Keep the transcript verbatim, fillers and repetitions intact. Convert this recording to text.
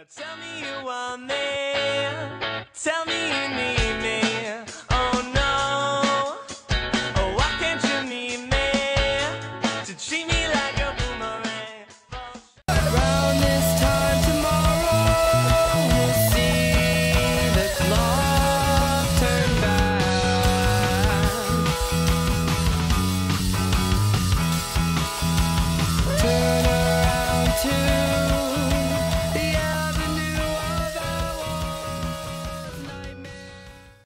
Now tell me you want me. Tell me you need me.